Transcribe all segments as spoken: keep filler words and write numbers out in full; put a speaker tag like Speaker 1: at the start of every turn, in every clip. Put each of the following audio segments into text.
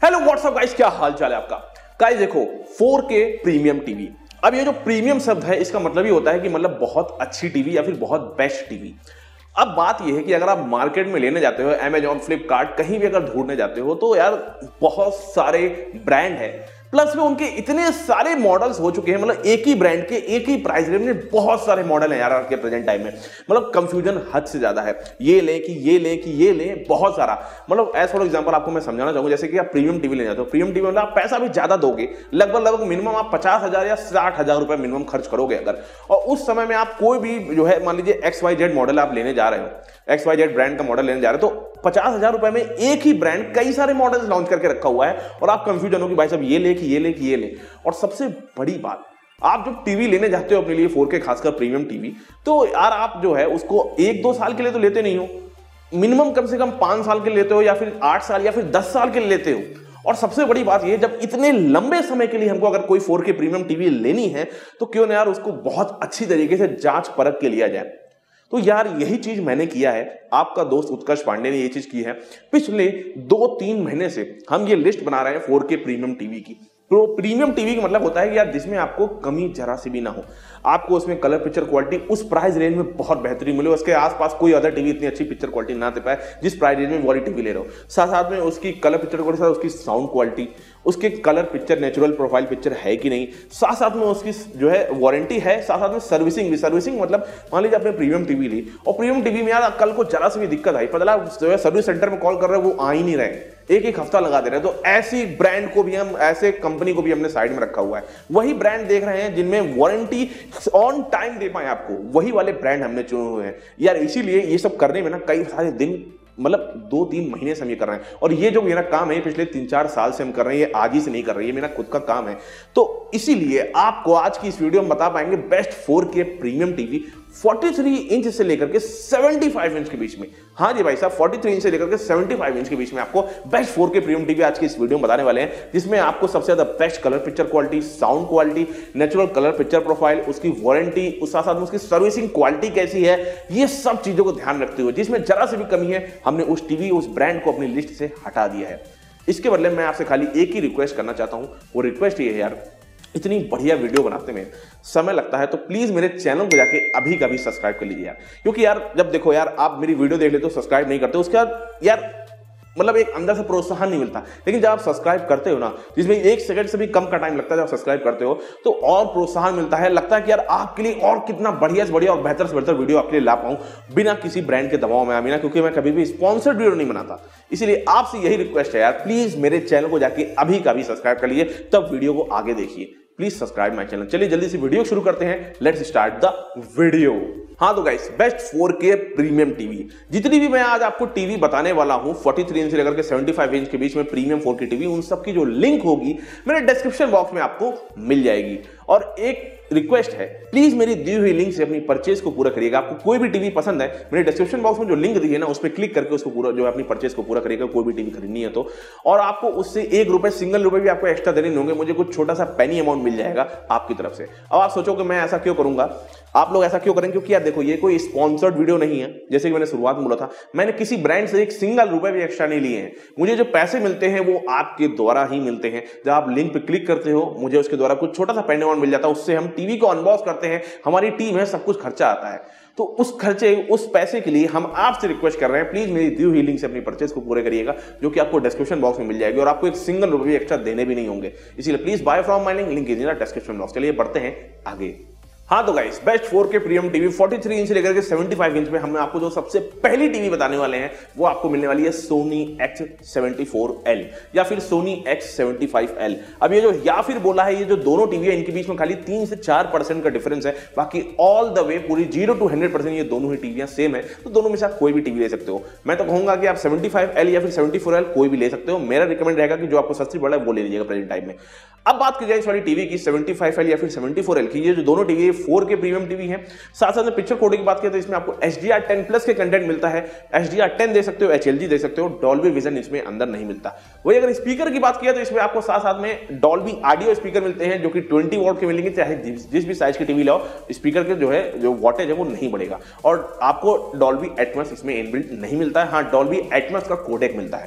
Speaker 1: Hello what's up guys, क्या हाल चाल है आपका। गाइस देखो, फोर के प्रीमियम टीवी। अब ये जो प्रीमियम शब्द है इसका मतलब ही होता है कि मतलब बहुत अच्छी टीवी या फिर बहुत बेस्ट टीवी। अब बात यह है कि अगर आप मार्केट में लेने जाते हो, अमेजॉन, फ्लिपकार्ट, कहीं भी अगर ढूंढने जाते हो तो यार बहुत सारे ब्रांड है, प्लस में उनके इतने सारे मॉडल्स हो चुके हैं। मतलब एक ही ब्रांड के एक ही प्राइस रेंज में बहुत सारे मॉडल हैं यार आज के प्रेजेंट टाइम में। मतलब कंफ्यूजन हद से ज्यादा है, ये ले कि ये ले कि ये ले, बहुत सारा। मतलब एज फॉर एग्जांपल आपको मैं समझाना चाहूंगा, जैसे कि आप प्रीमियम टीवी ले जाते हो, प्रीमियम टीवी में आप पैसा भी ज्यादा दोगे, लगभग लगभग मिनिमम आप पचास हजार या साठ हजार रुपए मिनिमम खर्च करोगे अगर, और उस समय में आप कोई भी जो है मान लीजिए एक्स वाई जेड मॉडल आप लेने जा रहे हो, एक्स वाई जेड ब्रांड का मॉडल लेने जा रहे हो, तो पचास हजार रुपए में एक ही ब्रांड कई सारे मॉडल्स लॉन्च करके रखा हुआ है और आप कंफ्यूजन हो कि भाई साहब ये ले कि ये ले कि ये ले। और सबसे बड़ी बात, आप जब टीवी लेने जाते हो अपने लिए फोर के खासकर प्रीमियम टीवी, तो यार आप जो है उसको एक दो साल के लिए तो लेते नहीं हो, मिनिमम कम से कम पांच साल के लिए लेते हो, या फिर आठ साल या फिर दस साल के लिए लेते हो। और सबसे बड़ी बात यह, जब इतने लंबे समय के लिए हमको अगर कोई फोर के प्रीमियम टीवी लेनी है तो क्यों ना यार उसको बहुत अच्छी तरीके से जांच परख के लिया जाए। तो यार यही चीज मैंने किया है, आपका दोस्त उत्कर्ष पांडे ने ये चीज की है। पिछले दो तीन महीने से हम ये लिस्ट बना रहे हैं फोर के प्रीमियम टीवी की। तो प्रीमियम टीवी का मतलब होता है कि यार जिसमें आपको कमी जरा सी भी ना हो, आपको उसमें कलर पिक्चर क्वालिटी उस प्राइस रेंज में बहुत बेहतरीन मिले, उसके आसपास कोई अदर टीवी इतनी अच्छी पिक्चर क्वालिटी ना दे पाए जिस प्राइस रेंज में वाली टीवी ले रहे हो। साथ साथ में उसकी कलर पिक्चर क्वालिटी, साथ उसकी साउंड क्वालिटी, उसके colour picture natural profile picture है कि नहीं, साथ साथ में उसकी जो है वारंटी है, साथ साथ में सर्विसिंग भी। सर्विसिंग मतलब मान लीजिए आपने प्रीमियम टीवी ली और प्रीमियम टीवी में यार कल को जरा सी भी दिक्कत आई, पता लगा सर्विस सेंटर में कॉल कर रहे हो वो आ ही नहीं रहे, एक एक हफ्ता लगा दे रहे हैं। तो ऐसी ब्रांड को भी हम, ऐसे कंपनी को भी हमने साइड में रखा हुआ है। वही ब्रांड देख रहे हैं जिनमें वारंटी ऑन टाइम दे पाए आपको, वही वाले ब्रांड हमने चुने हुए हैं यार। इसीलिए ये सब करने में ना कई सारे दिन, मतलब दो तीन महीने से हम ये कर रहे हैं, और ये जो मेरा काम है पिछले तीन चार साल से हम कर रहे हैं, ये आज ही से नहीं कर रहे हैं, ये मेरा खुद का काम है। तो इसीलिए आपको आज की इस वीडियो में बता पाएंगे बेस्ट फोर के प्रीमियम टीवी तैंतालीस इंच से लेकर के पचहत्तर इंच के बीच में। हाँ जी भाई साहब, तैंतालीस इंच से लेकर के पचहत्तर इंच के बीच में आपको बेस्ट फोर के प्रीमियम टीवी आज की इस वीडियो में बताने वाले हैं, जिसमें आपको सबसे ज्यादा best colour picture quality, sound quality, natural colour picture profile, उसकी वारंटी, उस साथ साथ उसकी सर्विसिंग क्वालिटी कैसी है, ये सब चीजों को ध्यान रखते हुए जिसमें जरा सी भी कमी है हमने उस टीवी, उस ब्रांड को अपनी लिस्ट से हटा दिया है। इसके बदले मैं आपसे खाली एक ही रिक्वेस्ट करना चाहता हूं, वो रिक्वेस्ट ये है यार, इतनी बढ़िया वीडियो बनाते में समय लगता है तो प्लीज मेरे चैनल को जाके अभी कभी सब्सक्राइब कर लीजिए यार। क्योंकि यार जब देखो यार आप मेरी वीडियो देख लेते हो, सब्सक्राइब नहीं करते, उसके बाद यार मतलब एक अंदर से प्रोत्साहन नहीं मिलता। लेकिन जब आप सब्सक्राइब करते हो ना, जिसमें एक सेकंड से भी कम का टाइम लगता है, जब सब्सक्राइब करते हो तो और प्रोत्साहन मिलता है, लगता है कि यार आपके लिए और कितना बढ़िया से बढ़िया और बेहतर से बेहतर वीडियो आपके लिए ला पाऊं बिना किसी ब्रांड के दबाव में। आमीना, क्योंकि मैं कभी भी स्पॉन्सर्ड वीडियो नहीं बनाता, इसीलिए आपसे यही रिक्वेस्ट है यार, प्लीज मेरे चैनल को जाके अभी का भी सब्सक्राइब कर लीजिए, तब वीडियो को आगे देखिए। Please subscribe my channel. चलिए जल्दी से वीडियो शुरू करते हैं, लेट्स स्टार्ट द वीडियो। हाँ तो गाइस, बेस्ट फोर के प्रीमियम टीवी, जितनी भी मैं आज आपको टीवी बताने वाला हूं तैंतालीस इंच से लेकर के पचहत्तर इंच के बीच में प्रीमियम फोर के टीवी, उन सब की जो लिंक होगी मेरे डिस्क्रिप्शन बॉक्स में आपको मिल जाएगी। और एक रिक्वेस्ट है, प्लीज मेरी दी हुई लिंक से अपनी परचेज को पूरा करिएगा। आपको कोई भी टीवी पसंद है, मेरे डिस्क्रिप्शन बॉक्स में जो लिंक दी है ना, उस पर क्लिक करके उसको पूरा जो है अपनी परचेज को पूरा करिएगा, कोई भी टीवी खरीदनी है तो। और आपको उससे एक रुपए, सिंगल रुपए भी आपको एक्स्ट्रा देने नहीं होंगे, मुझे कुछ छोटा सा पेनी अमाउंट मिल जाएगा आपकी तरफ से। अब आप सोचो कि मैं ऐसा क्यों करूंगा, आप लोग ऐसा क्यों करेंगे, क्योंकि यार देखो ये कोई स्पॉन्सर्ड वीडियो नहीं है। जैसे कि मैंने शुरुआत में बोला था, मैंने किसी ब्रांड से एक सिंगल रुपए भी एक्स्ट्रा नहीं लिए हैं। मुझे जो पैसे मिलते हैं वो आपके द्वारा ही मिलते हैं। जब आप लिंक पे क्लिक करते हो, मुझे उसके द्वारा कुछ छोटा सा पेनी अमाउंट मिल जाता है, उससे हम टीवी को अनबॉक्स करते हैं, हमारी टीम है, सब कुछ खर्चा आता है। तो उस खर्चे, उस पैसे के लिए हम आपसे रिक्वेस्ट कर रहे हैं, प्लीज मेरी दी हुई लिंक से अपनी परचेज को पूरे करिएगा, जो कि आपको डिस्क्रिप्शन बॉक्स में मिल जाएगी, और आपको एक सिंगल रुपए भी एक्स्ट्रा देने भी नहीं होंगे। इसीलिए please buy from my link, link is in the description box. चलिए बढ़ते हैं आगे। हाँ तो गाइस, बेस्ट फोर के प्रीमियम टीवी तैंतालीस इंच से लेकर के पचहत्तर इंच में हम आपको जो सबसे पहली टीवी बताने वाले हैं वो आपको मिलने वाली है Sony X seventy four L या फिर Sony X seventy five L. अब ये जो या फिर बोला है, ये जो दोनों टीवी है इनके बीच में खाली तीन से चार परसेंट का डिफरेंस है, बाकी ऑल द वे पूरी जीरो टू हंड्रेड परसेंट ये दोनों ही टीवियां सेम है। तो दोनों में से आप कोई भी टीवी ले सकते हो। मैं तो कहूंगा कि आप सेवेंटी फाइव एल या फिर सेवेंटी फोर एल कोई भी ले सकते हो। मेरा रिकमेंड रहेगा कि जो आपको सस्ती पड़ा है वो ले लीजिएगा प्रेजेंट टाइम में। अब बात की जाए इस वाली टीवी की सेवेंटी फाइव एल या फिर सेवेंटी फोर एल की, ये जो दोनों टीवी है फोर के प्रीमियम टीवी है। साथ साथ में पिक्चर कोडिंग की बात करें तो इसमें आपको H D R ten plus के कंटेंट मिलता है। एच डी आर टेन दे सकते हो, एच एल जी दे सकते हो, डॉल्बी विजन इसमें अंदर नहीं मिलता। वही अगर स्पीकर की बात किया तो इसमें आपको साथ साथ में डॉल्बी ऑडियो स्पीकर मिलते हैं, जो कि ट्वेंटी वॉट के मिलेंगे, चाहे जिस भी साइज की टीवी लाओ, स्पीकर के जो है जो वॉटेज है वो नहीं बढ़ेगा। और आपको डॉल्बी एटमॉस इसमें इनबिल्ट नहीं मिलता है। हाँ, डॉल्बी एटमॉस का कोडेक मिलता है।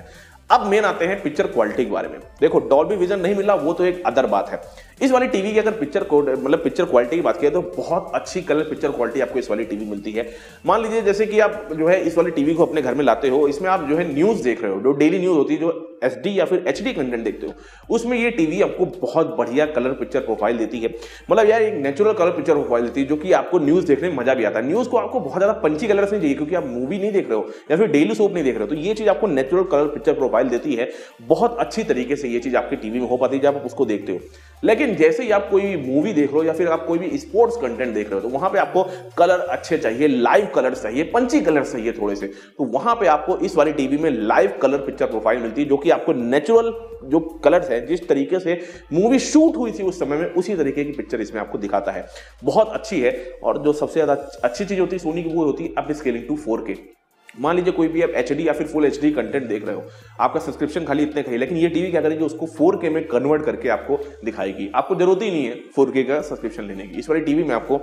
Speaker 1: अब मेन आते हैं पिक्चर क्वालिटी के बारे में। देखो डॉल्बी विजन नहीं मिला वो तो एक अदर बात है, इस वाली टीवी की अगर पिक्चर मतलब पिक्चर क्वालिटी की बात किया तो बहुत अच्छी कलर पिक्चर क्वालिटी आपको इस वाली टीवी मिलती है। मान लीजिए जैसे कि आप जो है इस वाली टीवी को अपने घर में लाते हो, इसमें आप जो है न्यूज देख रहे हो, जो डेली न्यूज होती है, जो एसडी या फिर एचडी कंटेंट देखते हो, उसमें ये टीवी आपको बहुत बढ़िया कलर पिक्चर प्रोफाइल देती है। मतलब यार एक नेचुरल कलर पिक्चर प्रोफाइल देती है जो कि आपको न्यूज देखने में मजा भी आता है। न्यूज को आपको बहुत ज्यादा पंची कलर नहीं चाहिए क्योंकि आप मूवी नहीं देख रहे हो या फिर डेली सोप नहीं देख रहे हो, तो ये चीज आपको नेचुरल कलर पिक्चर प्रोफाइल देती है। बहुत अच्छी तरीके से ये चीज आपकी टीवी में हो पाती है जब आप उसको देखते हो। लेकिन जैसे ही आप कोई मूवी देख रहे हो या फिर आप कोई भी स्पोर्ट्स कंटेंट देख रहे हो तो वहां पे आपको कलर अच्छे चाहिए, लाइव कलर चाहिए, पंची कलर चाहिए थोड़े से, तो वहां पे आपको इस वाली टीवी में लाइव कलर पिक्चर प्रोफाइल मिलती है जो कि आपको नेचुरल जो कलर्स है, जिस तरीके से मूवी शूट हुई थी उस समय में, उसी तरीके की पिक्चर इसमें आपको दिखाता है। बहुत अच्छी है। और जो सबसे ज्यादा अच्छी चीज होती है सोनी की वो होती है अप स्केलिंग टू फोर के। मान लीजिए कोई भी आप एचडी या फिर फुल एचडी कंटेंट देख रहे हो, आपका सब्सक्रिप्शन खाली इतने का ही, लेकिन ये टीवी क्या करेगी उसको फोर के में कन्वर्ट करके आपको दिखाएगी। आपको जरूरत ही नहीं है फोर के का सब्सक्रिप्शन लेने की। इस वाली टीवी में आपको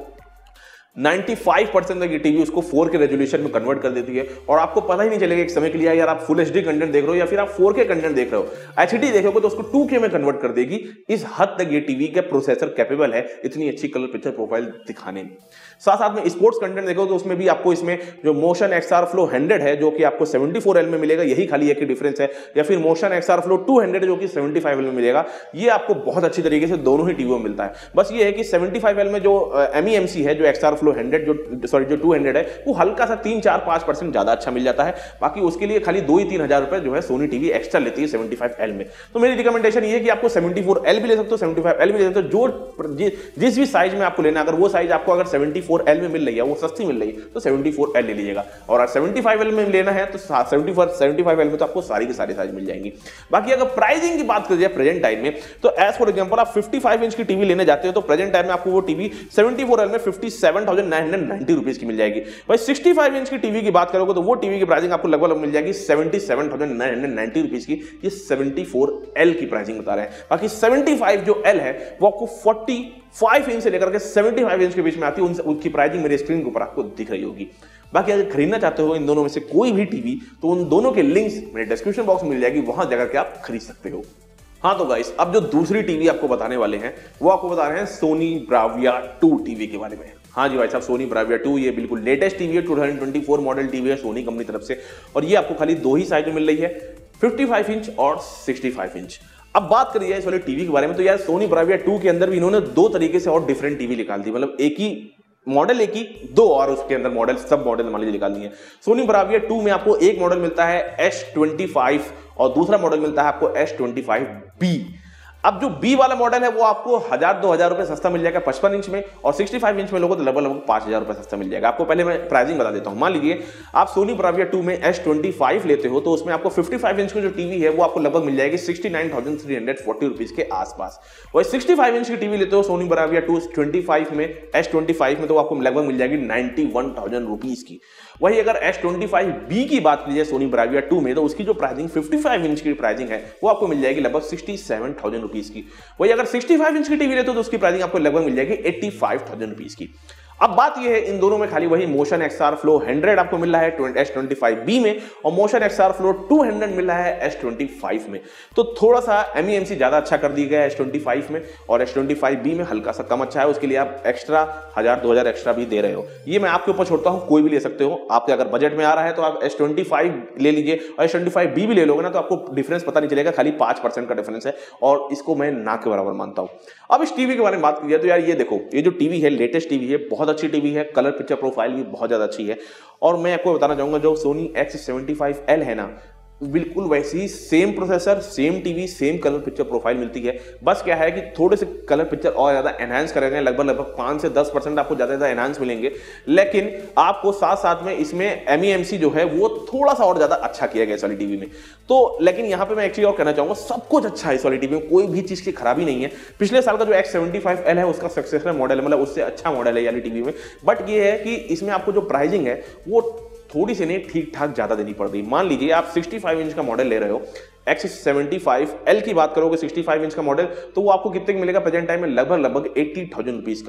Speaker 1: पचानवे परसेंट तक ये टीवी उसको फोर के रेजोल्यूशन में कन्वर्ट कर देती है और आपको पता ही नहीं चलेगा एक समय के लिए यार आप फुल एचडी कंटेंट देख रहे हो या फिर आप फोर के कंटेंट देख रहे हो। एचडी देखोगे तो उसको टू के में कन्वर्ट कर देगी। इस हद तक ये टीवी का प्रोसेसर कैपेबल है इतनी अच्छी कलर पिक्चर प्रोफाइल दिखाने में। साथ साथ में स्पोर्ट्स कंटेंट देखो तो उसमें भी आपको इसमें जो मोशन एक्सआर फ्लो हंड्रेड है जो कि आपको सेवेंटी फोर एल में मिलेगा, यही खाली एक ही डिफरेंस है, या फिर motion XR flow two hundred जो कि सेवेंटी फाइव एल में मिलेगा। ये आपको बहुत अच्छी तरीके से दोनों ही टीवी में मिलता है। बस ये है कि सेवेंटी फाइव एल में जो एमईएमसी है, जो एक्सआर फ्लो हंड्रेड जो सॉरी जो टू हंड्रेड है, वो हल्का सा तीन चार पांच परसेंट ज्यादा अच्छा मिल जाता है। बाकी उसके लिए खाली दो ही तीन हजार रुपए जो है सोनी टीवी एक्स्ट्रा लेती है सेवेंटी फाइव एल में। तो मेरी रिकमेंडेशन ये है कि आपको सेवेंटी फोर एल भी ले सकते हो, सेवेंटी फाइव एल भी ले सकते हो, जो जिस भी साइज में आपको लेना, अगर वो साइज आपको अगर सेवेंटी फोर एल में मिल रही है, वो सस्ती मिल रही है, तो सेवेंटी फोर एल ले लीजिएगा। और अगर सेवेंटी फाइव एल में लेना है तो सेवेंटी फाइव एल में तो आपको सारी की सारी साइज मिल जाएंगी। बाकी अगर प्राइसिंग की बात करिए प्रेजेंट टाइम में, तो एज फॉर एग्जांपल आप फिफ्टी फाइव इंच की टीवी लेने जाते हो तो प्रेजेंट टाइम में आपको वो टीवी सेवेंटी फोर एल में fifty seven thousand nine hundred ninety rupees की मिल जाएगी। भाई सिक्सटी फाइव इंच की टीवी की बात करोगे तो वो टीवी की प्राइसिंग आपको लगभग मिल जाएगी seventy seven thousand nine hundred ninety rupees की। ये सेवेंटी फोर एल की प्राइसिंग बता रहे हैं। बाकी सेवेंटी फाइव जो एल है वो आपको फोर्टी फाइव इंच से लेकर के सेवेंटी फाइव इंच के बीच में आती है। उनकी प्राइसिंग मेरे स्क्रीन के ऊपर आपको दिख रही होगी। बाकी अगर खरीदना चाहते हो इन दोनों में से कोई भी टीवी तो उन दोनों के लिंक्स मेरे डिस्क्रिप्शन बॉक्स में मिल जाएगी, वहां जाकर के आप खरीद सकते हो। हाँ तो गाइस, अब जो दूसरी टीवी आपको बताने वाले हैं वो आपको बता रहे हैं सोनी ब्राविया टू टीवी के बारे में। हाँ जी भाई साहब, सोनी ब्राविया टू ये बिल्कुल लेटेस्ट टीवी है, two thousand twenty four model TV है सोनी कंपनी तरफ से, और ये आपको खाली दो ही साइज में मिल रही है, फिफ्टी फाइव इंच और सिक्सटी फाइव इंच। अब बात करिए इस वाले टीवी के बारे में तो यार सोनी ब्राविया टू के अंदर भी इन्होंने दो तरीके से और डिफरेंट टीवी निकाल दी। मतलब एक ही मॉडल एक ही दो और उसके अंदर मॉडल सब मॉडल मान लीजिए निकाल दिए। सोनी ब्राविया टू में आपको एक मॉडल मिलता है एस ट्वेंटी फाइव और दूसरा मॉडल मिलता है आपको एस ट्वेंटी फाइव बी। अब जो बी वाला मॉडल है वो आपको हजार दो हजार रुपए सस्ता मिल जाएगा पचपन इंच में, और सिक्सटी फाइव इंच में लोगों तो लगभग लगभग पांच हजार रुपए सस्ता मिल जाएगा। आपको पहले मैं प्राइसिंग बता देता हूं। मान लीजिए आप सोनी ब्राविया टू में एस ट्वेंटी फाइव लेते हो तो उसमें आपको फिफ्टी फाइव इंच की जो टीवी है वो आपको लगभग मिल जाएगी sixty nine thousand three hundred forty rupees के आसपास। वही सिक्सटी फाइव इंच की टीवी लेते हो Sony Bravia two twenty five में एस ट्वेंटी फाइव में तो आपको लगभग मिल जाएगी नाइन्टी वन थाउजेंड रुपीज की। वही अगर एस ट्वेंटी फाइव बी की बात कीजिए सोनी ब्राविया टू में तो उसकी जो प्राइसिंग फिफ्टी फाइव इंच की प्राइसिंग है वो आपको मिल जाएगी लगभग सिक्सटी सेवन थाउजेंड रुपीज की। वही अगर सिक्सटी फाइव इंच की टीवी लेते हो तो उसकी प्राइसिंग आपको लगभग मिल जाएगी एट्टी फाइव थाउजेंड रुपीज की। अब बात यह है इन दोनों में खाली वही मोशन एक्सआर फ्लो हंड्रेड आपको मिल रहा है एस ट्वेंटी फाइव बी में, और motion XR flow two hundred मिल रहा है एस ट्वेंटी फाइव में। तो थोड़ा सा एमईएमसी ज्यादा अच्छा कर दिया गया है एस ट्वेंटी फाइव में, और एस ट्वेंटी फाइव बी में हल्का सा कम अच्छा है। उसके लिए आप एक्स्ट्रा हजार दो हजार एक्स्ट्रा भी दे रहे हो। ये मैं आपके ऊपर छोड़ता हूं, कोई भी ले सकते हो। आपके अगर बजट में आ रहा है तो आप एस ट्वेंटी फाइव ले लीजिए, और एस ट्वेंटी फाइव बी भी ले लोगे ना तो आपको डिफरेंस पता नहीं चलेगा, खाली पांच परसेंट का डिफरेंस है, और इसको मैं ना के बराबर मानता हूं। अब इस टीवी के बारे में बात कीजिए तो यार ये देखो, ये जो टीवी है लेटेस्ट टीवी है, बहुत अच्छी टीवी है, कलर पिक्चर प्रोफाइल भी बहुत ज्यादा अच्छी है। और मैं आपको बताना चाहूंगा जो Sony X seventy five L है ना, बिल्कुल वैसी ही same processor, same TV, same colour picture profile मिलती है। बस क्या है कि थोड़े से कलर पिक्चर और ज्यादा एनहांस करेंगे, लगभग लगभग पांच से दस परसेंट आपको ज्यादा ज्यादा एनहांस मिलेंगे, लेकिन आपको साथ साथ में इसमें एमईएमसी जो है वो थोड़ा सा और ज्यादा अच्छा किया गया इस वाली टीवी में। तो लेकिन यहाँ पे मैं एक चीज और कहना चाहूंगा, सब कुछ अच्छा है इस वाली टीवी में, कोई भी चीज की खराबी नहीं है। पिछले साल का जो एक्स सेवेंटी फाइव एल है उसका सक्सेसर मॉडल है, मतलब उससे अच्छा मॉडल है वाली टीवी में। बट ये है कि इसमें आपको जो प्राइसिंग है वो थोड़ी सी नहीं ठीक ठाक ज्यादा देनी पड़ रही। मान लीजिए आप सिक्सटी फाइव इंच का मॉडल ले रहे हो, एक्स सेवेंटी फाइव एल की बात करोगे सिक्सटी फाइव इंच का मॉडल, तो वो आपको कितने का मिलेगा प्रेजेंट टाइम में, लगभग लगभग एट्टी थाउजेंड रुपीज का।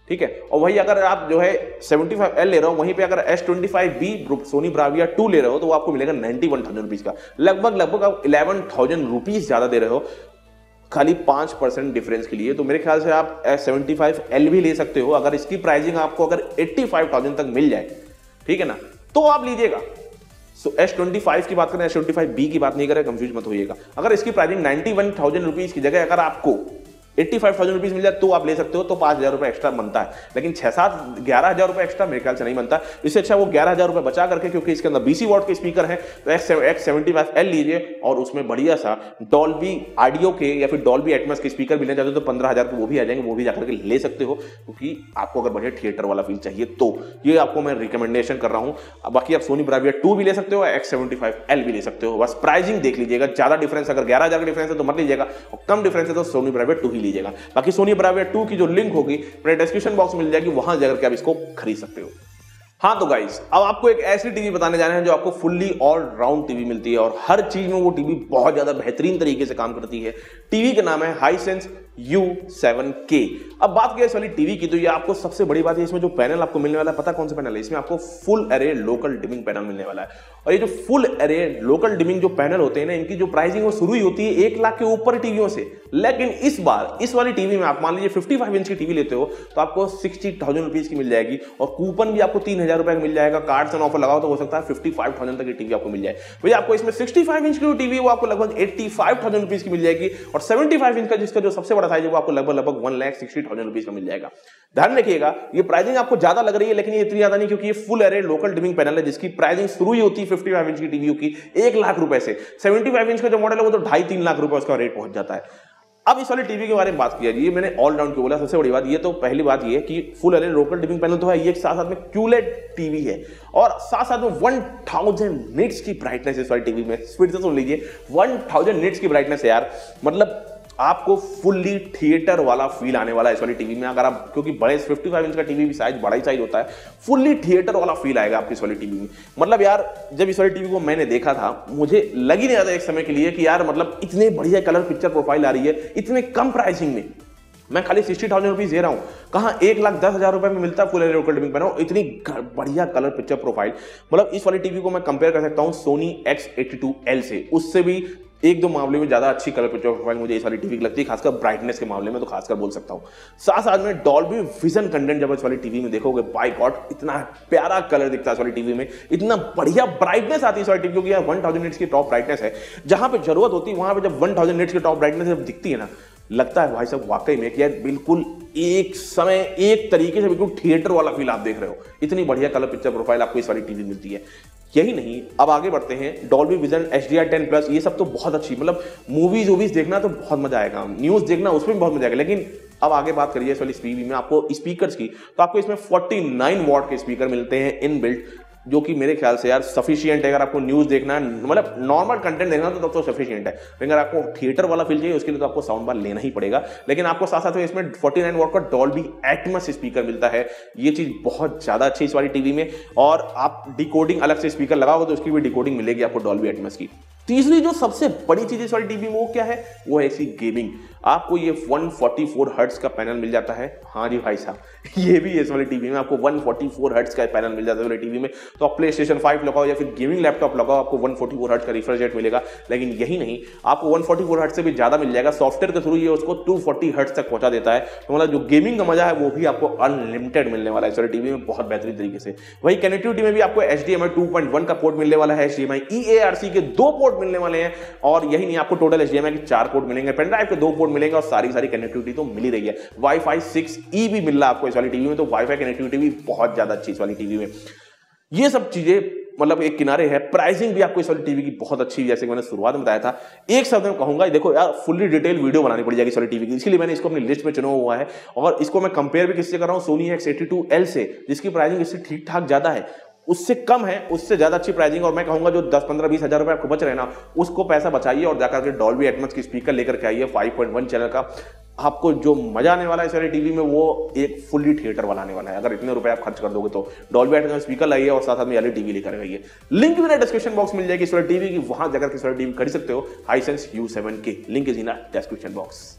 Speaker 1: ठीक है। और वही अगर आप जो है सेवेंटी फाइव एल ले रहे हो, वहीं पे अगर S twenty five B Sony Bravia two ले रहे हो तो वो आपको मिलेगा नाइन्टी वन थाउजेंड रुपीज का, लगभग लगभग आप इलेवन थाउजेंड रुपीज ज्यादा दे रहे हो खाली पांच परसेंट डिफरेंस के लिए। तो मेरे ख्याल से आप एस सेवेंटी फाइव एल भी ले सकते हो, अगर इसकी प्राइसिंग आपको अगर एट्टी फाइव थाउजेंड तक मिल जाए, ठीक है ना, तो आप लीजिएगा। सो एस ट्वेंटी फाइव की बात करें, एस ट्वेंटी फाइव बी की बात नहीं करें, कंफ्यूज मत होइएगा। अगर इसकी pricing ninety one thousand rupees की जगह अगर आपको एट्टी फाइव थाउजेंड रुपीज मिल जाए तो आप ले सकते हो, तो पांच हजार रुपए एक्स्ट्रा बनता है, लेकिन छह सात ग्यारह हजार रुपए एक्स्ट्रा मेरे ख्याल से नहीं बनता। इससे अच्छा वो ग्यारह हजार रुपए बचा करके, क्योंकि इसके अंदर बीसी वॉट के स्पीकर है, तो एक्स सेवेंटी फाइव एल लीजिए और उसमें बढ़िया सा डॉल्बी ऑडियो के या फिर डॉल्बी एटमॉस के स्पीकर मिलने जाते हो तो पंद्रह हजार को वो भी आ जाएंगे, वो भी जाकर के ले सकते हो, क्योंकि आपको अगर बढ़िया थिएटर वाला फील चाहिए तो ये आपको मैं रिकमेंडेशन कर रहा हूं। बाकी आप सोनी ब्राविया टू भी ले सकते हो, एक्स सेवेंटी फाइव एल भी ले सकते हो, बस प्राइसिंग देख लीजिएगा। ज्यादा डिफरेंस अगर ग्यारह हजार का डिफरेंस है तो मत लीजिएगा, और कम डिफरेंस है तो सोनी ब्राविया टू ही लीजिएगा। बाकी सोनी ब्राविया टू की जो लिंक होगी मेरे डिस्क्रिप्शन बॉक्स में मिल जाएगी, वहां जाकर के आप इसको खरीद सकते हो। हाँ तो गाइस, अब आपको एक ऐसी टीवी बताने जा रहे हैं जो आपको फुल्ली ऑल राउंड टीवी मिलती है और हर चीज में वो टीवी बहुत ज्यादा बेहतरीन तरीके से काम करती है। टीवी का नाम है हाइसेंस यू सेवन के। अब बात की इस वाली टीवी की, तो ये आपको सबसे बड़ी बात है, इसमें जो पैनल आपको मिलने वाला है, पता कौन सा पैनल है? इसमें आपको full array local dimming panel मिलने वाला है। और ये जो फुल एरे लोकल डिमिंग जो पैनल होते हैं ना, इनकी जो प्राइसिंग वो शुरू ही होती है एक लाख के ऊपर टीवियों से। लेकिन इस बार इस वाली टीवी में आप मान लीजिए फिफ्टी फाइव इंच की टीवी लेते हो तो आपको सिक्सटी थाउजेंड रुपीज की मिल जाएगी, और कूपन भी आपको तीन हजार रुपए का मिल जाएगा। कार्ड से ऑफर लगाओ तो हो सकता है फिफ्टी फाइव थाउजेंड तक की टीवी आपको मिल जाए। भैया आपको इसमें सिक्सटी फाइव इंच की टीवी वो आपको लगभग एट्टी फाइव थाउजेंड रुपीज की मिल जाएगी, और सेवेंटी फाइव इंच का जिसका जो सबसे बड़ा साइज है वो आपको लगभग लगभग one lakh sixty thousand rupees का मिल जाएगा। ध्यान रखिएगा, ये प्राइसिंग आपको ज्यादा लग रही है, लेकिन ये इतनी ज्यादा नहीं, क्योंकि ये full array local dimming panel है जिसकी प्राइसिंग शुरू ही होती है फिफ्टी फाइव इंच की टीवी की एक लाख रुपए से। सेवेंटी फाइव इंच का जो मॉडल है वो तो ढाई तीन लाख रुपए उसका रेट पहुंच जाता है। अब इस वाली टीवी के बारे में बात किया जी, मैंने ऑल राउंड की बोला, सबसे बड़ी बात ये तो पहली बात ये कि full array local dimming panel तो है, ये साथ साथ में क्यूलेट टीवी है, और साथ साथ में वन थाउजेंड निट्स की ब्राइटनेस इस वाली टीवी में। स्पीड से सुन लीजिए, वन थाउजेंड निट्स की ब्राइटनेस है यार, मतलब आपको फुल्ली थिएटर वाला फील आने वाला है इस वाली टीवी में। अगर आप, क्योंकि बड़े फिफ्टी फाइव इंच का टीवी भी साइज बड़ा ही साइज होता है, फुल्ली थिएटर वाला फील आएगा आपकी इस वाली टीवी में। मतलब यार जब इस वाली टीवी को मैंने देखा था, मुझे लग ही नहीं रहा था एक समय के लिए कि यार मतलब इतने बढ़िया कलर पिक्चर प्रोफाइल आ रही है इतने कम प्राइसिंग में। मैं खाली सिक्सटी थाउजेंड रुपीज दे रहा हूं, कहां एक लाख दस हजार रुपए में मिलता है full array local dimming panel, इतनी बढ़िया कलर पिक्चर प्रोफाइल। मतलब इस वाली टीवी को मैं कंपेयर कर सकता हूं Sony X eighty two L से, उससे भी एक दो मामले में ज्यादा अच्छी कलर पिक्चर प्रोफाइल मुझे इस वाली टीवी की लगती है, खासकर ब्राइटनेस के मामले में तो खासकर बोल सकता हूं। साथ साथ में डॉल्बी विजन कंटेंट जब इस वाली टीवी में देखोगे, बाय गॉड इतना प्यारा कलर दिखता है इस वाली टीवी में, इतना बढ़िया ब्राइटनेस आती है इस वाली टीवी, क्योंकि यार वन थाउजेंड निट्स की टॉप ब्राइटनेस है। जहां पे जरूरत होती है वहां पे जब वन थाउजेंड निट्स की टॉप ब्राइटनेस जब दिखती है ना, लगता है भाई साहब वाकई में कि यार बिल्कुल एक समय एक तरीके से बिल्कुल थिएटर वाला फील आप देख रहे हो। इतनी बढ़िया कलर पिक्चर प्रोफाइल आपको इस वाली टीवी मिलती है। यही नहीं, अब आगे बढ़ते हैं, Dolby Vision H D R ten plus, ये सब तो बहुत अच्छी, मतलब मूवीज वूवीज देखना तो बहुत मजा आएगा, न्यूज देखना उसमें भी बहुत मजा आएगा। लेकिन अब आगे बात करिए इस वाली टीवी में आपको स्पीकर्स की, तो आपको इसमें फोर्टी नाइन वॉट के स्पीकर मिलते हैं इन बिल्ट, जो कि मेरे ख्याल से यार सफिशिएंट है। अगर आपको न्यूज देखना है, मतलब नॉर्मल कंटेंट देखना तो तब तो सफिशिएंट है, लेकिन अगर आपको थिएटर वाला फील चाहिए उसके लिए तो आपको साउंड बार लेना ही पड़ेगा। लेकिन आपको साथ साथ में इसमें फोर्टी नाइन वॉट का डॉल्बी एटमॉस स्पीकर मिलता है, ये चीज बहुत ज्यादा अच्छी इस वाली टीवी में। और आप डिकोडिंग अलग से स्पीकर लगाओगे तो उसकी भी डिकोडिंग मिलेगी आपको डॉल्बी एटमॉस की। तीसरी जो सबसे बड़ी चीज इस वाली टीवी में वो क्या है, वो है इसकी गेमिंग। आपको ये वन फोर्टी फोर हर्ट्ज का पैनल मिल जाता है। हाँ जी भाई साहब, ये भी इस वाली टीवी में आपको वन फोर्टी फोर हर्ट्ज का पैनल मिल जाता है वाली टीवी में। तो आप प्ले स्टेशन फाइव लगाओ या फिर गेमिंग लैपटॉप लगाओ, आपको वन फोर्टी फोर हर्ट्ज का रिफ्रेश रेट मिलेगा। लेकिन यही नहीं, आपको वन फोर्टी फोर हर्ट्ज से भी ज्यादा मिल जाएगा, सॉफ्टवेयर के थ्रू ये उसको टू फोर्टी हर्ट्ज तक पहुंचा देता है। तो मतलब जो गेमिंग का मजा है वो भी आपको अनलिमिटेड मिलने वाला है इस वाली टीवी में, बहुत बेहतरीन तरीके से। वही कनेक्टिविटी में भी आपको H D M I two point one का पोर्ट मिलने वाला है, H D M I E A R C के दो पोर्ट मिलने वाले हैं, और यही नहीं, आपको total H D M I के चार पोर्ट मिलेंगे, पेन ड्राइव के दो पोर्ट मिलेंगे, और सारी सारी कनेक्टिविटी तो मिल ही रही है। वाईफाई सिक्स ई भी मिल रहा है आपको इस वाली टीवी में, तो वाईफाई कनेक्टिविटी भी बहुत ज्यादा अच्छी इस वाली टीवी में। ये सब चीजें मतलब एक किनारे है, प्राइसिंग भी आपको इस वाली टीवी की बहुत अच्छी, जैसे मैंने शुरुआत में बताया था। एक शब्द में कहूंगा, देखो यार फुल्ली डिटेल वीडियो बनानी पड़ जाएगी इस वाली टीवी की, इसलिए मैंने इसको अपनी लिस्ट में चुना हुआ है। और इसको मैं कंपेयर भी किससे कर रहा हूं, Sony X eighty two L से, जिसकी प्राइसिंग इससे ठीक ठाक ज्यादा है, उससे कम है, उससे ज्यादा अच्छी प्राइसिंग। और मैं कहूंगा जो दस पंद्रह बीस हजार रुपए आपको बच रहे हैं ना, उसको पैसा बचाइए और जाकर के डॉल्बी एटमॉस की स्पीकर लेकर के आइए फाइव पॉइंट वन चैनल का। आपको जो मजा आने वाला है इस वाली टीवी में वो एक फुल्ली थिएटर वाला आने वाला है। अगर इतने रुपए आप खर्च कर दोगे तो डॉल्बी एटमॉस स्पीकर लाइए और साथ साथ में वाली टीवी लेकर आइए। लिंक भी डिस्क्रिप्शन बॉक्स मिल जाएगी इस वाली टीवी की, वहां जाकर के इस वाली टीवी खरीद सकते हो। Hisense U seven K link is in description box.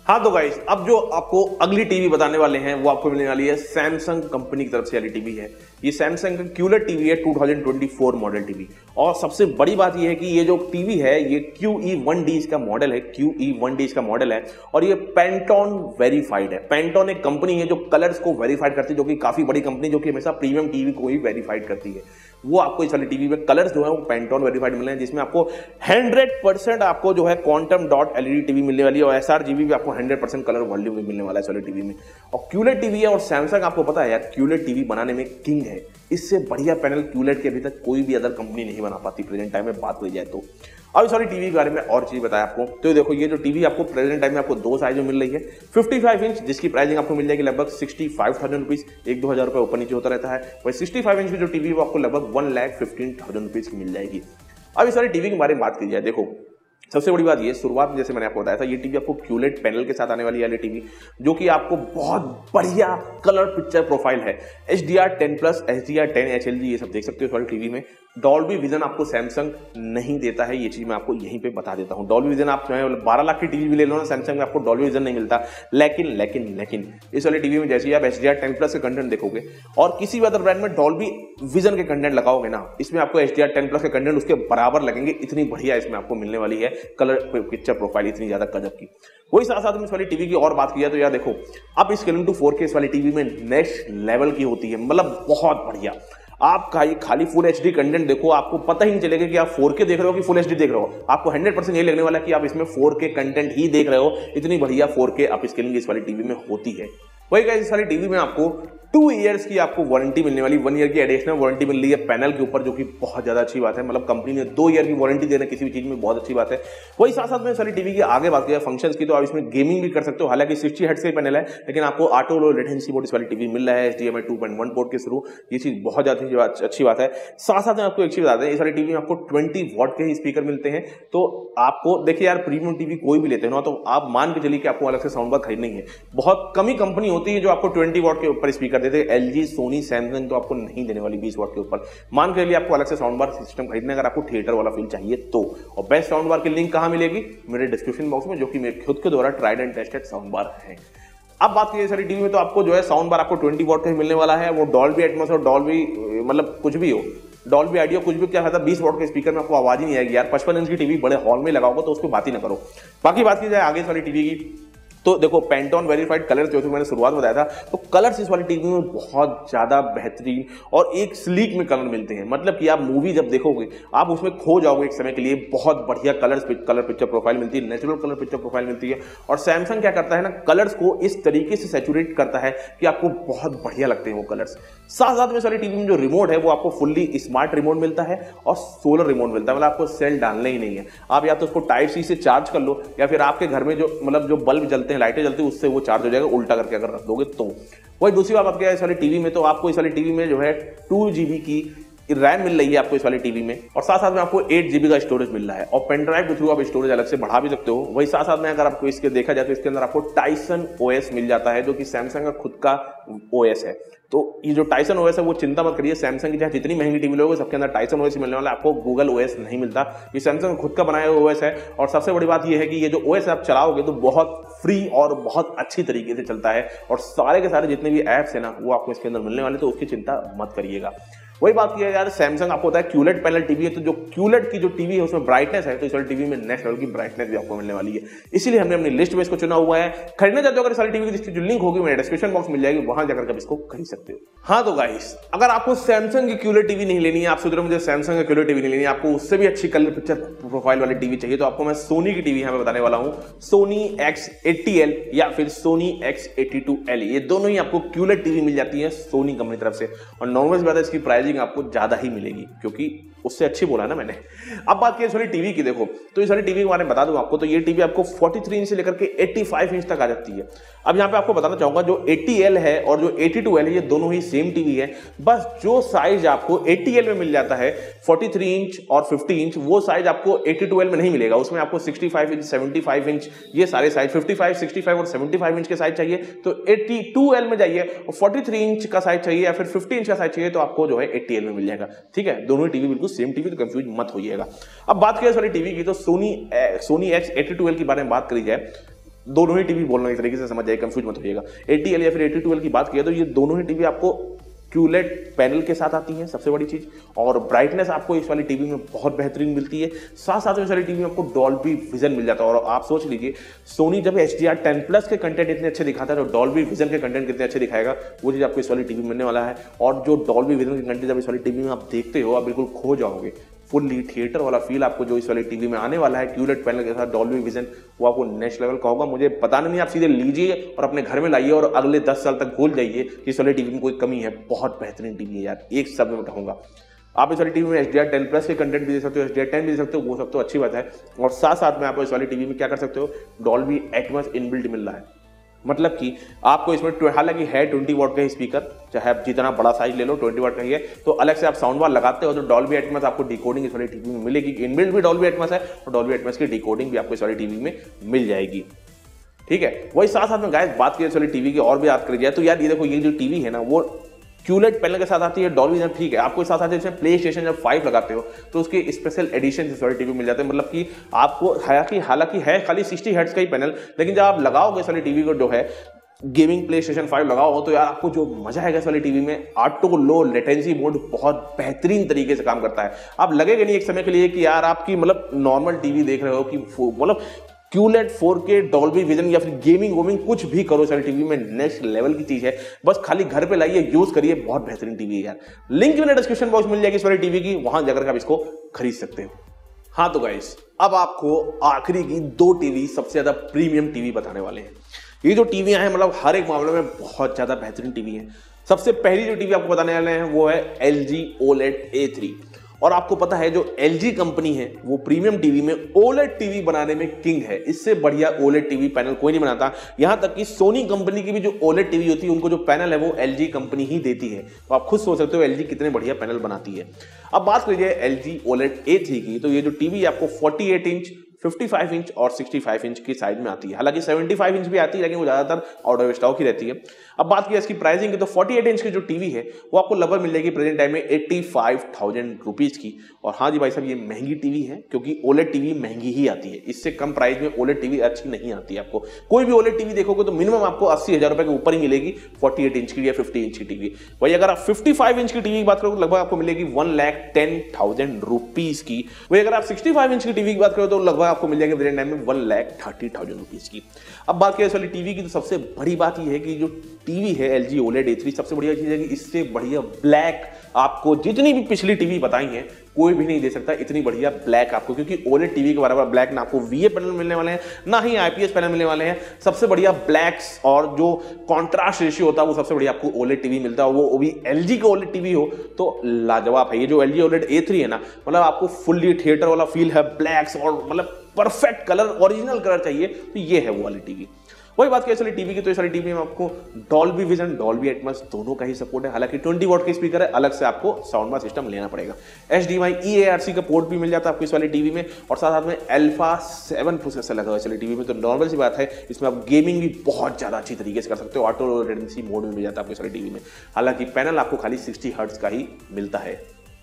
Speaker 1: हाँ तो गाइस, अब जो आपको अगली टीवी बताने वाले हैं वो आपको मिलने वाली है सैमसंग कंपनी की तरफ से वाली टीवी है। ये सैमसंग का क्यूलेट टीवी है, two thousand twenty four model TV. और सबसे बड़ी बात ये है कि ये जो टीवी है ये क्यू ई वन डी इसका मॉडल है, क्यू ई वन डी इसका मॉडल है और ये पेंटोन वेरीफाइड है। पेंटोन एक कंपनी है जो कलर्स को वेरीफाइड करती है, जो कि काफी बड़ी कंपनी जो कि हमेशा प्रीमियम टीवी को ही वेरीफाइड करती है। वो आपको इस वाली टीवी में कलर्स जो है वो पेंटोन वेरीफाइड मिल रहे हैं, जिसमें आपको हंड्रेड परसेंट आपको जो है क्वांटम डॉट एलईडी टीवी मिलने वाली है और एसआरजीबी भी आपको हंड्रेड परसेंट कलर वॉल्यूम भी मिलने वाला है इस वाली टीवी में। और क्यूलेट टीवी है और सैमसंग आपको पता है यार क्यूलेट टीवी बनाने में किंग है। इससे बढ़िया पैनल क्यूलेट के अभी तक कोई भी अदर कंपनी नहीं बना पाती प्रेजेंट टाइम में बात करी जाए तो। अब इस वाली टीवी के बारे में और चीज बताया आपको, तो देखो ये जो टीवी आपको प्रेजेंट टाइम में आपको दो साइज में मिल रही है। फिफ्टी फाइव इंच जिसकी प्राइसिंग आपको मिल जाएगी लगभग सिक्सटी फाइव थाउजेंड रुपीज, एक दो हजार रुपए ऊपर नीचे होता रहता है। वही सिक्सटी फाइव इंच की जो टीवी है वो आपको लगभग one lakh fifteen thousand rupees की मिल जाएगी। अब इस वाली टीवी के बारे में बात की जाए, देखो सबसे बड़ी बात ये शुरुआत में जैसे मैंने आपको बताया था ये टीवी आपको क्यूलेट पैनल के साथ आने वाली है टीवी, जो कि आपको बहुत बढ़िया कलर पिक्चर प्रोफाइल है। H D R ten plus, H D R ten H L G ये सब देख सकते हो इस वाली टीवी में। डॉल्बी विजन आपको सैमसंग नहीं देता है, ये चीज मैं आपको यहीं पे बता देता हूं। डॉल्बी विजन आप जो है बारह लाख की टीवी भी ले लो ना, सैमसंग में आपको डॉल्बी विजन नहीं मिलता। लेकिन लेकिन लेकिन इस वाली टीवी में जैसे ही आप H D R ten plus के कंटेंट देखोगे और किसी भी अदर ब्रांड में डॉल्बी विजन के कंटेंट लगाओगे ना, इसमें आपको H D R ten plus के कंटेंट उसके बराबर लगेंगे। इतनी बढ़िया इसमें आपको मिलने वाली है कलर पिक्चर प्रोफाइल, इतनी ज्यादा गजब की। वही साथ साथ में इस वाली टीवी की और बात की जाए तो यार देखो अब स्केलिंग टू फोर के इस वाली टीवी में नेक्स्ट लेवल की होती है, मतलब बहुत बढ़िया। आप खाली फुल एचडी कंटेंट देखो, आपको पता ही नहीं चलेगा कि आप फोर के देख रहे हो कि फुल एचडी देख रहे हो। आपको हंड्रेड परसेंट ये लगने वाला है कि आप इसमें फोर के कंटेंट ही देख रहे हो। इतनी बढ़िया फोर के अप स्केलिंग इस वाली टीवी में होती है। वही गाइस इस वाली टीवी में आपको टू इयर्स की आपको वारंटी मिलने वाली, वन ईयर की एडिशनल वारंटी मिल रही है पैनल के ऊपर, जो कि बहुत ज्यादा अच्छी बात है। मतलब कंपनी ने दो ईयर की वारंटी देना किसी भी चीज में बहुत अच्छी बात है। वही साथ साथ में सारी टीवी की आगे बात किया फंक्शंस की, तो आप इसमें गेमिंग भी कर सकते हो। हालांकि सिक्सटी हर्ट्ज का पैनल है, लेकिन आपको ऑटो लो लेटेंसी पोर्ट इस वाली टीवी मिल रहा है H D M I two point one port के थ्रू। ये चीज बहुत ज्यादा अच्छी बात है। साथ साथ में आपको एक चीज बताते हैं, इस वाली टीवी में आपको ट्वेंटी वॉट के ही स्पीकर मिलते हैं। तो आपको देखिए यार प्रीमियम टीवी कोई भी लेते हो ना, तो आप मान के चलिए कि आपको अलग से साउंड बार खरीदनी है। बहुत कम ही कंपनी होती है जो आपको ट्वेंटी वॉट के ऊपर स्पीकर देते हैं। एलजी, सोनी, सैमसंग तो आपको नहीं देने वाली बीस वॉट के ऊपर। मान के लिए आपको अलग से साउंड बार सिस्टम खरीदना है अगर आपको थिएटर वाला फील चाहिए तो। और बेस्ट साउंड बार की लिंक कहां मिलेगी? मेरे डिस्क्रिप्शन बॉक्स में, जो कि मेरे खुद के द्वारा tried and tested sound bar है। अब बात की सारी टीवी में तो आपको जो है साउंड बार आपको ट्वेंटी वॉट का ही मिलने वाला है। वो डॉल्बी एटमॉस और डॉल्बी मतलब कुछ भी हो, डॉल्बी ऑडियो कुछ भी, क्या फायदा बीस वॉट के स्पीकर में आपको आवाज ही नहीं आएगी यार। पचपन इंच की टीवी बड़े हॉल में लगाओगे तो उसको बात ही ना करो। बाकी बात की जाए आगे वाली टीवी की, तो देखो पेंटोन वेरीफाइड कलर जो मैंने शुरुआत में बताया था, तो कलर्स इस वाली टीवी में बहुत ज्यादा बेहतरीन और एक स्लीक में कलर मिलते हैं। मतलब कि आप मूवी जब देखोगे आप उसमें खो जाओगे एक समय के लिए। बहुत बढ़िया कलर्स कलर पिक्चर प्रोफाइल मिलती है, नेचुरल कलर पिक्चर प्रोफाइल मिलती है। और सैमसंग क्या करता है ना, कलर्स को इस तरीके से सैचुरेट करता है कि आपको बहुत बढ़िया लगते हैं वो कलर्स। साथ साथ में सारी टीवी में जो रिमोट है वो आपको फुल्ली स्मार्ट रिमोट मिलता है और सोलर रिमोट मिलता है। मतलब आपको सेल डालना ही नहीं है, आप या तो उसको टाइप सी से चार्ज कर लो या फिर आपके घर में जो मतलब जो बल्ब जलते हैं, लाइटें जलती है, उससे वो चार्ज हो जाएगा उल्टा करके अगर रख दोगे तो। वही दूसरी बात क्या है इस वाली टीवी में, तो आपको इस वाली टीवी में जो है टू जीबी की रैम मिल रही है आपको इस वाली टीवी में, और साथ साथ में आपको एट जीबी का स्टोरेज मिल रहा है। और पेन ड्राइव के थ्रू आप स्टोरेज अलग से बढ़ा भी सकते हो। वही साथ साथ में अगर आपको इसके देखा जाए तो इसके अंदर आपको टाइसन ओएस मिल जाता है, जो कि सैमसंग का खुद का ओएस है। तो ये जो टाइसन ओएस है वो चिंता मत करिए, सैमसंग की चाहे जितनी महंगी टीवी लोगे सबके अंदर टाइसन ओएस मिलने वाला है, आपको गूगल ओएस नहीं मिलता। ये सैमसंग खुद का बनाया हुआ ओएस है। और सबसे बड़ी बात ये है कि ये जो ओएस आप चलाओगे तो बहुत फ्री और बहुत अच्छी तरीके से चलता है, और सारे के सारे जितने भी ऐप्स है ना वो आपको इसके अंदर मिलने वाले, तो उसकी चिंता मत करिएगा। वही बात किया यार, सैमसंग आपको होता है क्यूलेट पैनल टीवी है, तो जो क्यूलेट की जो टीवी है उसमें ब्राइटनेस है, तो इस वाली टीवी में नेक्स्ट लेवल की ब्राइटनेस भी आपको मिलने वाली है। इसीलिए हमने अपनी लिस्ट में इसको चुना हुआ है। खरीदना चाहते हो अगर सारी टीवी की जिसकी जो लिंक होगी मेरे डिस्क्रिप्शन बॉक्स मिल जाएगी, वहां जाकर आप इसको खरीद सकते हो। हाँ तो गाइस, अगर आपको सैमसंग की क्यूलेट टीवी नहीं लेनी है, आप सोच रहे हो मुझे सैमसंग की क्यूलेट टीवी नहीं लेनी है, आपको उससे भी अच्छी कलर पिक्चर प्रोफाइल वाली टीवी चाहिए, तो आपको मैं सोनी की टीवी यहाँ पे बताने वाला हूँ। सोनी एक्स एट्टी एल या फिर Sony X eighty two L, ये दोनों ही आपको क्यूलेट टीवी मिल जाती है सोनी कंपनी तरफ से। और नॉर्मल बात है इसकी प्राइसिंग आपको ज्यादा ही मिलेगी, क्योंकि उससे अच्छी बोला ना मैंने। अब बात की सारी टीवी की, देखो तो इस सारी टीवी के बारे में बता दूं आपको, तो ये टीवी आपको तैंतालीस इंच से लेकर के पचासी इंच तक आ जाती है। अब यहाँ पे आपको बताना चाहूंगा जो एटी एल है और जो एटी टू एल है ये दोनों ही सेम टीवी है, बस जो साइज आपको एटी एल में मिल जाता है तैंतालीस इंच और पचास इंच, वो साइज आपको एटी टू एल में नहीं मिलेगा। उसमें आपको पैंसठ इंच, पचहत्तर इंच, ये सारे साइज पचपन, पैंसठ और पचहत्तर इंच के साइज चाहिए तो एटी टू एल में जाइए, और तैंतालीस इंच का साइज चाहिए या फिर पचास इंच का साइज चाहिए तो आपको जो है एटी एल में मिल जाएगा। ठीक है, दोनों टीवी बिल्कुल सेम टीवी, तो कंफ्यूज मत होइएगा। अब बात करें सारी टीवी की, तो Sony Sony X eighty two L के बारे में बात करी जाए दोनों ही टीवी बोलना एक तरीके से समझ जाए, कंफ्यूज मत होइएगा। एटी एल या फिर एटी ट्वेल्व की बात किया तो ये दोनों ही टीवी आपको क्यूलेट पैनल के साथ आती है, सबसे बड़ी चीज। और ब्राइटनेस आपको इस वाली टीवी में बहुत बेहतरीन मिलती है। साथ साथ में इस वाली टीवी में आपको डॉल्बी विजन मिल जाता है। और आप सोच लीजिए सोनी जब H D R ten plus के कंटेंट इतने अच्छे दिखाता है तो डॉल्बी विजन के कंटेंट कितने अच्छे दिखाएगा, वो चीज आपको इस वाली टीवी में मिलने वाला है। और जो डॉल्बी विजन के कंटेंट जब इस वाली टीवी में आप देखते हो आप बिल्कुल खो जाओगे। फुल्ली थिएटर वाला फील आपको जो इस वाली टीवी में आने वाला है क्यूलेट पैनल के साथ डॉल्बी विजन, वो आपको नेक्स्ट लेवल का होगा। मुझे पता नहीं, आप सीधे लीजिए और अपने घर में लाइए और अगले दस साल तक भूल जाइए कि इस वाली टीवी में कोई कमी है। बहुत बेहतरीन टीवी है यार, एक शब्द में कहूंगा। आप इस वाली टीवी में H D R ten plus के कंटेंट भी दे सकते हो, एच डी आर टेन भी दे सकते हो, वो सब तो अच्छी बात है। और साथ साथ में आपको इस वाली टीवी में क्या कर सकते हो, डॉल्बी एटमॉस इनबिल्ट मिल रहा है। मतलब कि आपको इसमें हालांकि है ट्वेंटी वॉट का ही स्पीकर, चाहे आप जितना बड़ा साइज ले लो ट्वेंटी वॉट का ही है, तो अलग से आप साउंड बार लगाते हो तो डॉल्बी एटमॉस आपको डिकोडिंग इस वाली टीवी में मिलेगी। इनबिल्ट भी डॉल्बी एटमॉस है और डॉल्बी एटमॉस की डिकोडिंग भी आपको इस वाली टीवी में मिल जाएगी। ठीक है, वही साथ साथ में गाइस बात की इस वाली टीवी की और भी याद करी जाए तो यार ये देखो, ये जो टीवी है ना वो क्यूलेट पैनल के साथ आती है, डॉल्बी विजन ठीक है। आपको इस साथ साथ इसमें प्ले स्टेशन जब फाइव लगाते हो तो उसके स्पेशल एडिशन इस वाली टीवी मिल जाते हैं। मतलब कि आपको हालांकि हालांकि है खाली सिक्सटी हर्ट्ज का ही पैनल, लेकिन जब आप लगाओगे इस वाली टीवी को जो है गेमिंग प्ले स्टेशन फाइव लगाओ तो यार आपको जो मजा आएगा इस वाली टीवी में, ऑटो लो लेटेंसी मोड बहुत बेहतरीन तरीके से काम करता है। आप लगेगा नहीं एक समय के लिए कि यार आपकी मतलब नॉर्मल टीवी देख रहे हो कि मतलब QLED four K Dolby Vision या फिर गेमिंग वोमिंग कुछ भी करो इस वाली टीवी में, नेक्स्ट लेवल की चीज है। बस खाली घर पे लाइए, यूज करिए, बहुत बेहतरीन टीवी है यार। लिंक मैंने डिस्क्रिप्शन बॉक्स मिल जाएगी इस वाली टीवी की, वहां जाकर आप इसको खरीद सकते हो। हाँ तो गाइस अब आपको आखिरी की दो टीवी सबसे ज्यादा प्रीमियम टीवी बताने वाले हैं। ये जो टीवियां हैं मतलब हर एक मामले में बहुत ज्यादा बेहतरीन टीवी है। सबसे पहली जो टीवी आपको बताने वाले हैं वो है L G OLED A three. और आपको पता है जो एल जी कंपनी है वो प्रीमियम टीवी में ओलेड टीवी बनाने में किंग है। इससे बढ़िया ओलेड टीवी पैनल कोई नहीं बनाता। यहां तक कि सोनी कंपनी की भी जो ओलेड टीवी होती है उनको जो पैनल है वो एल जी कंपनी ही देती है। तो आप खुद सोच सकते हो एल जी कितने बढ़िया पैनल बनाती है। अब बात कीजिए L G OLED A three की, तो ये जो टीवी आपको forty eight inch fifty five inch और सिक्सटी फाइव इंच की साइज में आती है। हालांकि सेवेंटी फाइव इंच भी आती है लेकिन वो ज्यादातर आउट ऑफ स्टॉक ही रहती है। अब बात की इसकी प्राइसिंग की तो फोर्टी एट इंच की जो टीवी है वो आपको लगभग मिल जाएगी प्रेजेंट टाइम में एट्टी फाइव थाउजेंड रुपीज की। और हाँ जी भाई साहब, ये महंगी टीवी है क्योंकि ओलेड टीवी महंगी ही आती है। इससे कम प्राइस में ओलेड टीवी अच्छी नहीं आती है। आपको कोई भी ओलेड टीवी देखोगे तो मिनिमम आपको अस्सी हजार रुपए के ऊपर ही मिलेगी फोर्टी एट इंच की या फिफ्टी इंच की टीवी। वही अगर आप फिफ्टी फाइव इंच की टीवी की बात करो तो लगभग आपको मिलेगी one lakh ten thousand rupees की। वही अगर आप सिक्सटी फाइव इंच की टीवी की बात करो तो लगभग आपको मिल जाएगी प्रेजेंट टाइम में one lakh thirty thousand rupees की। अब बात करें इस वाली टीवी की तो सबसे बड़ी बात यह है कि जो टीवी है L G OLED A three, सबसे बढ़िया चीज है कि इससे बढ़िया ब्लैक आपको जितनी भी पिछली टीवी बताई हैं कोई भी नहीं दे सकता इतनी बढ़िया ब्लैक आपको। क्योंकि ओलेड टीवी के बराबर ब्लैक ना आपको वीए पैनल मिलने वाले हैं ना ही आईपीएस पैनल मिलने वाले हैं। सबसे बढ़िया ब्लैक्स और जो कॉन्ट्रास्ट रेशियो होता है वो सबसे बढ़िया आपको ओलेड टीवी मिलता है। वो भी एलजी का ओलेड टीवी हो तो लाजवाब है। ये जो एलजी ओलेड ए थ्री है ना, मतलब आपको फुल्ली थिएटर वाला फील है, ब्लैक्स और मतलब परफेक्ट कलर, ओरिजिनल कलर चाहिए तो ये है वो वाली टीवी। वही बात की टीवी की तो इस वाली टीवी में आपको डॉल्बी विजन डॉल्बी एटमॉस दोनों का ही सपोर्ट है। हालांकि ट्वेंटी वॉट के स्पीकर है, अलग से आपको साउंड बार सिस्टम लेना पड़ेगा। H D M I E A R C का पोर्ट भी मिल जाता है आपको इस वाली टीवी में। और साथ साथ में अल्फा सेवन प्रोसेसर लगा हुआ है इस वाली टीवी में। तो नॉर्मल सी बात है, इसमें आप गेमिंग भी बहुत ज्यादा अच्छी तरीके से कर सकते हो। ऑटो रेडेंसी मोड में मिल जाता है आपको इस वाली टीवी में। हालांकि पैनल आपको खाली सिक्सटी हर्ट्ज का ही मिलता है।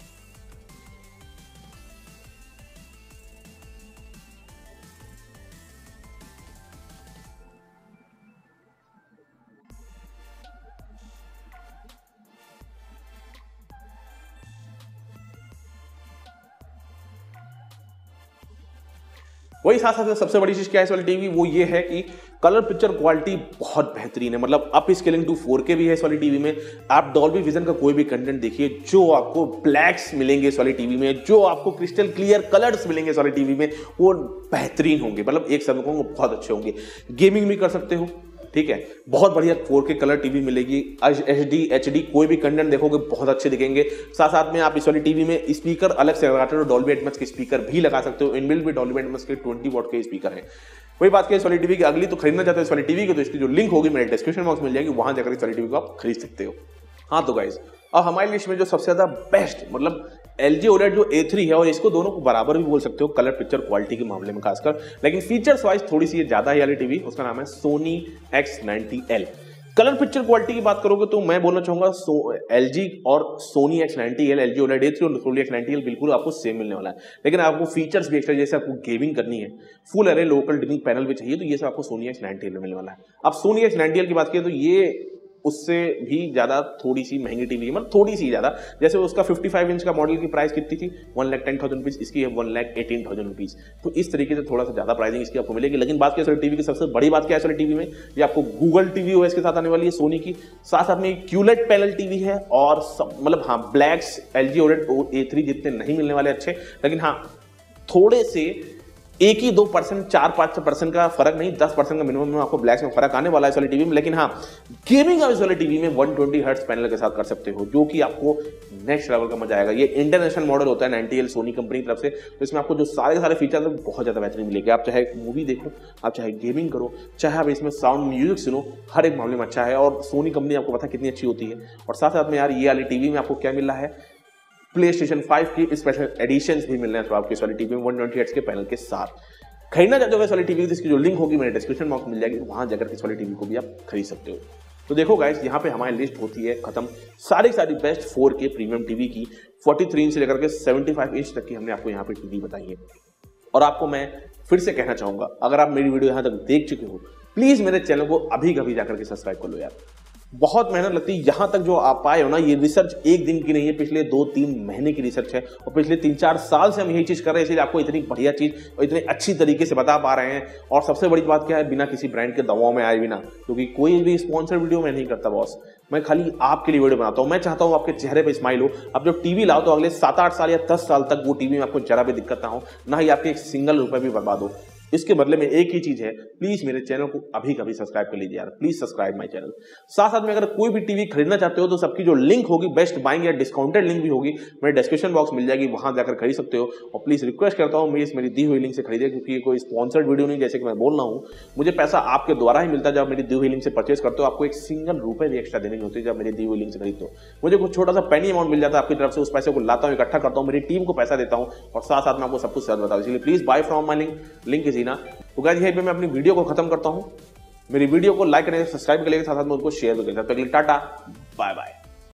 Speaker 1: वही साथ साथ सबसे बड़ी चीज क्या है इस वाली टीवी, वो ये है कि कलर पिक्चर क्वालिटी बहुत बेहतरीन है। मतलब अप स्केलिंग टू फोर के भी है इस वाली टीवी में। आप डॉल्बी विजन का कोई भी कंटेंट देखिए, जो आपको ब्लैक्स मिलेंगे इस वाली टीवी में, जो आपको क्रिस्टल क्लियर कलर्स मिलेंगे इस वाली टीवी में, वो बेहतरीन होंगे। मतलब एक शब्द कहूंगा बहुत अच्छे होंगे। गेमिंग भी कर सकते हो, ठीक है, बहुत बढ़िया फोर के कलर टीवी मिलेगी। एच डी एच डी कोई भी कंटेंट देखोगे बहुत अच्छे दिखेंगे। साथ साथ में आप इस वाली टीवी में स्पीकर अलग से लगाते हो, डॉल्बी एटमॉस के स्पीकर भी लगा सकते हो। इनबिल्ट भी डॉल्बी एटमॉस के ट्वेंटी वॉट के स्पीकर है। वही बात की इस वाली टीवी की अगली, तो खरीदना चाहते हो इस वाली टीवी को तो इसकी जो लिंक होगी मेरे डिस्क्रिप्शन बॉक्स में मिल जाएगी, वहां जाकर इस वाली टीवी को आप खरीद सकते हो। हाँ तो गाइस, अब हमारी लिस्ट में जो सबसे ज्यादा बेस्ट मतलब एलजी ओलेड जो ए थ्री है, और इसको दोनों को बराबर भी बोल सकते हो कलर पिक्चर क्वालिटी के मामले में खासकर, लेकिन फीचर्स वाइज थोड़ी सी ये ज्यादा है वाली टीवी, उसका नाम है Sony X ninety L. Colour picture quality की बात करोगे तो मैं बोलना चाहूंगा एलजी और Sony X ninety L, LG OLED A three और सोनी एक्स नाइंटी एल बिल्कुल आपको सेम मिलने वाला है, लेकिन आपको फीचर्स भी एक्स्ट्रा, जैसे आपको गेमिंग करनी है, फुल अरे लोकल डिमिंग पैनल भी चाहिए, तो ये सब आपको सोनी एक्स नाइंटी एल में मिलने वाला है। अब सोनी एक्स नाइंटी एल की बात करें तो ये उससे भी ज्यादा थोड़ी सी महंगी टीवी है, मतलब थोड़ी सी ज्यादा, जैसे उसका पचपन इंच का मॉडल की प्राइस कितनी थी, one lakh ten thousand rupees, इसकी है one lakh eighteen thousand rupees. तो इस तरीके से थोड़ा सा ज्यादा प्राइसिंग इसकी आपको मिलेगी। लेकिन बात की टीवी की सबसे बड़ी बात क्या है टीवी में, ये आपको गूगल टीवी ओएस के साथ आने वाली है सोनी की, साथ साथ में क्यूलेट पैनल टीवी है, और मतलब हाँ blacks LG OLED A three जितने नहीं मिलने वाले अच्छे, लेकिन हाँ थोड़े से एक ही दो परसेंट चार पांच परसेंट का फर्क नहीं, दस परसेंट का मिनिमम में आपको ब्लैक्स में फर्क आने वाला है इस वाले टीवी में। लेकिन हाँ गेमिंग आप इस वाले टीवी में वन ट्वेंटी हर्ट्ज पैनल के साथ कर सकते हो, जो कि आपको नेक्स्ट लेवल का मजा आएगा। ये इंटरनेशनल मॉडल होता है नाइंटी एल सोनी कंपनी की तरफ से, तो इसमें आपको जो सारे के सारे फीचर्स हैं बहुत ज्यादा बेहतरीन मिलेंगे। आप चाहे मूवी देख लो, आप चाहे गेमिंग करो, चाहे आप इसमें साउंड म्यूजिक सुनो, हर एक मामले में अच्छा है। और सोनी कंपनी आपको पता कितनी अच्छी होती है। और साथ साथ में यार ये वाली टीवी में आपको क्या मिल रहा है, प्ले स्टेशन फाइव की स्पेशल एडिशंस भी मिल रहे हैं तो आपको इस वाली टीवी में वन ट्वेंटी हर्ट्ज के पैनल के साथ। खरीदना चाहते हो इस वाली टीवी, इसकी जो लिंक होगी मेरे डिस्क्रिप्शन बॉक्स में मिल जाएगी, वहां जाकर इस वाली टीवी को भी आप खरीद सकते हो। तो देखो गाइस, यहाँ पे हमारी लिस्ट होती है खत्म, सारी सारी बेस्ट फोर के प्रीमियम टीवी की, तैंतालीस इंच से लेकर के पचहत्तर इंच तक की हमने आपको यहाँ पे टीवी बताई है। और आपको मैं फिर से कहना चाहूंगा, अगर आप मेरी वीडियो यहाँ तक देख चुके हो, प्लीज मेरे चैनल को अभी कभी जाकर के सब्सक्राइब कर लो यार। बहुत मेहनत लगती है यहाँ तक जो आप आए हो ना, ये रिसर्च एक दिन की नहीं है, पिछले दो तीन महीने की रिसर्च है, और पिछले तीन चार साल से हम यही चीज कर रहे हैं, इसलिए आपको इतनी बढ़िया चीज और इतने अच्छी तरीके से बता पा रहे हैं। और सबसे बड़ी बात क्या है, बिना किसी ब्रांड के दबाव में आए बिना, क्योंकि कोई भी स्पॉन्सर वीडियो मैं नहीं करता बॉस, मैं खाली आपके लिए वीडियो बनाता हूँ। मैं चाहता हूँ आपके चेहरे पे स्माइल हो। अब जब टीवी लाओ तो अगले सात आठ साल या दस साल तक वो टीवी में आपको जरा भी दिक्कत ना हो, ना ही आपके एक सिंगल रुपए भी बर्बाद हो। इसके बदले में एक ही चीज है, प्लीज मेरे चैनल को अभी कभी सब्सक्राइब कर लीजिए यार, प्लीज सब्सक्राइब माय चैनल। साथ साथ में अगर कोई भी टीवी खरीदना चाहते हो तो सबकी जो लिंक होगी, बेस्ट बाइंग या डिस्काउंटेड लिंक भी होगी, मेरे डिस्क्रिप्शन बॉक्स मिल जाएगी, वहां जाकर खरीद सकते हो। और प्लीज रिक्वेस्ट करता हूँ मेरी मेरी दी हुई लिंक से खरीदे, क्योंकि ये कोई स्पॉन्सर्ड वीडियो नहीं, जैसे कि मैं बोल रहा हूँ, मुझे पैसा आपके द्वारा ही मिलता है। जब मेरी दी हुई लिंक से परचेज करते हो, आपको एक सिंगल रुपए भी एक्स्ट्रा देने की होती है जब मेरी दी हुई लिंक से खरीदते हो। मुझे कुछ छोटा सा पेनी अमाउंट मिल जाता है आपकी तरफ से, उस पैसे को लाता हूँ, इकट्ठा करता हूँ, मेरी टीम को पैसा देता हूँ, और साथ साथ में आपको सब कुछ सच बताऊँ। इसलिए please buy from my link, link is in. तो गाइस यहीं पे मैं अपनी वीडियो को खत्म करता हूं। मेरी वीडियो को लाइक करने, सब्सक्राइब करने के साथ साथ में उनको शेयर भी करता हूं। तो अगली टाटा, बाय बाय।